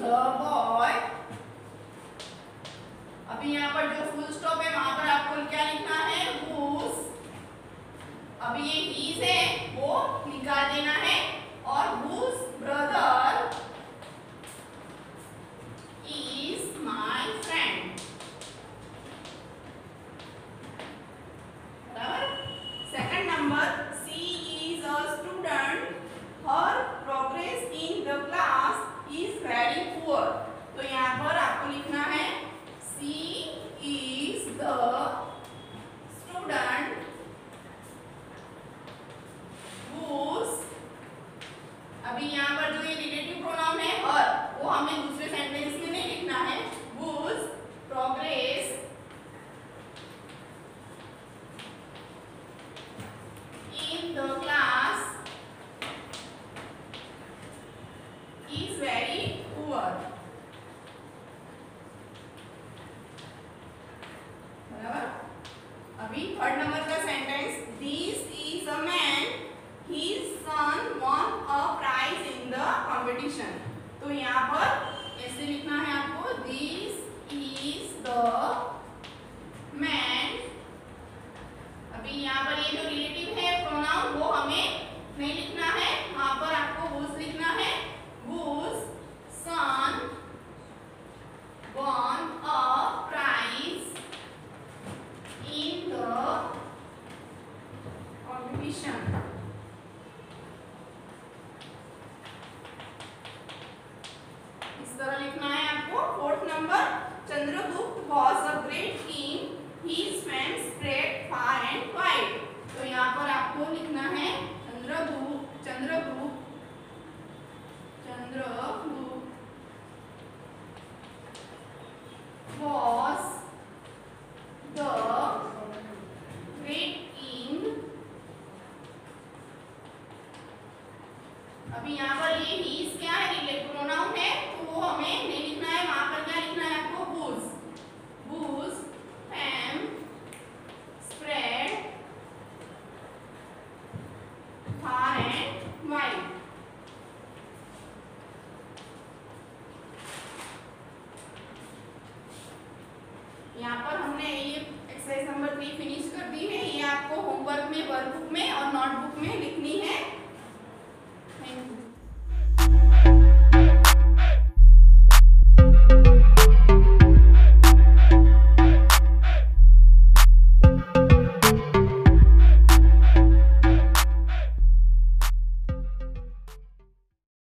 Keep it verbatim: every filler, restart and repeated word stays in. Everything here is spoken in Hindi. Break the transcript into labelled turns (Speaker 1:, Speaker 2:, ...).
Speaker 1: The boy. अभी यहाँ पर जो फुल स्टॉप है वहां पर आपको क्या लिखना है, whose। अभी ये his है वो निकाल देना है और whose brother is my friend। बराबर। Second number, she is a student, her progress in the class is very poor। तो यहाँ पर आपको लिखना है she is the student whose। अभी यहाँ पर जो ये रिलेटिव प्रोनाउन है her, वो हमें दूसरे सेंटेंस में नहीं लिखना है। whose progress in the class is very poor। बराबर। अभी थर्ड नंबर का sentence, this is a man, his son won a prize in the competition. तो यहाँ पर ऐसे लिखना है आपको, दिस इज द मैन। अभी यहाँ पर ये जो रिलेटिव है प्रोनाउन वो हमें नहीं लिखना है, वहां पर आपको whose लिखना है। whose son won a prize in the competition। इस तरह लिखना है आपको। Fourth number, Chandragupta was a great king, his fame spread far and wide। तो यहाँ पर आपको लिखना है Chandragupta Chandragupta Chandragupta was the great king। अभी यहाँ पर ये his क्या है, रिलेटिव प्रोनाउन है, तो वो हमें नहीं लिखना है, वहां पर क्या लिखना है आपको, whose। whose fame spread far and wide। यहाँ पर हमने ये एक्सरसाइज नंबर थ्री फिनिश कर दी है। ये आपको होमवर्क में, वर्कबुक में और नोट